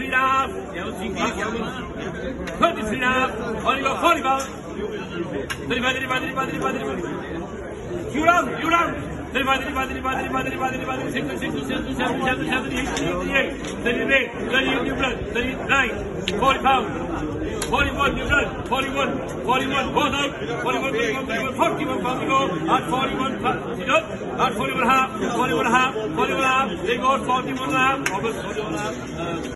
23 and a half. 23 and a half. Only got 40 pounds. 35. You run. 35, 36, 37, 38, 39, 40 pounds. 41, you run. 41, both out. 41 pounds to go. At 41 pounds. At 41 and a half. They go 41 and a half.